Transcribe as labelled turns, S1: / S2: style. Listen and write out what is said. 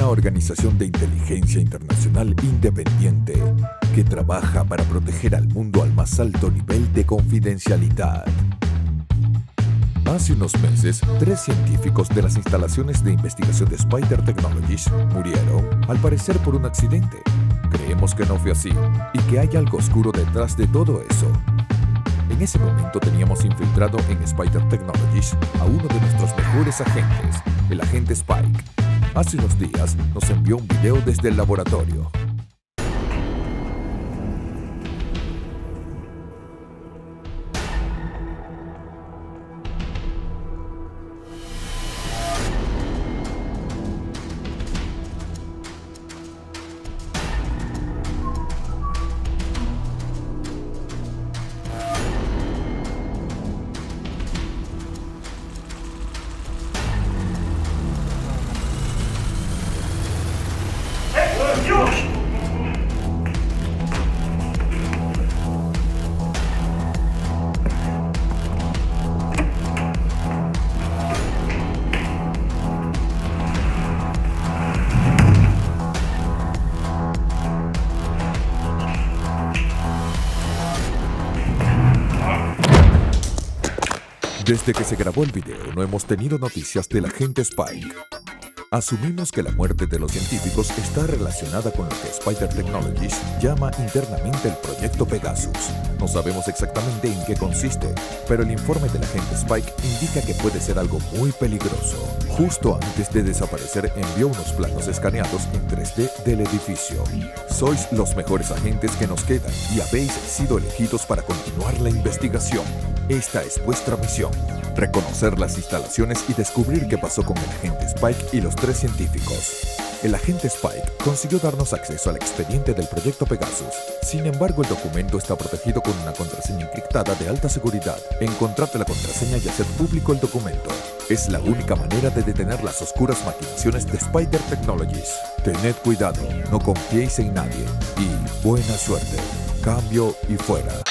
S1: organización de inteligencia internacional independiente que trabaja para proteger al mundo al más alto nivel de confidencialidad. Hace unos meses, 3 científicos de las instalaciones de investigación de Spider Technologies murieron, al parecer por un accidente. Creemos que no fue así y que hay algo oscuro detrás de todo eso. En ese momento teníamos infiltrado en Spider Technologies a uno de nuestros mejores agentes, el agente Spike. Hace unos días nos envió un video desde el laboratorio. Desde que se grabó el video no hemos tenido noticias del agente Spike. Asumimos que la muerte de los científicos está relacionada con lo que Spider Technologies llama internamente el Proyecto Pegasus. No sabemos exactamente en qué consiste, pero el informe del agente Spike indica que puede ser algo muy peligroso. Justo antes de desaparecer envió unos planos escaneados en 3D del edificio. Sois los mejores agentes que nos quedan y habéis sido elegidos para continuar la investigación. Esta es vuestra misión: reconocer las instalaciones y descubrir qué pasó con el agente Spike y los 3 científicos. El agente Spike consiguió darnos acceso al expediente del Proyecto Pegasus. Sin embargo, el documento está protegido con una contraseña encriptada de alta seguridad. Encontrad la contraseña y haced público el documento. Es la única manera de detener las oscuras maquinaciones de Spider Technologies. Tened cuidado, no confiéis en nadie y buena suerte. Cambio y fuera.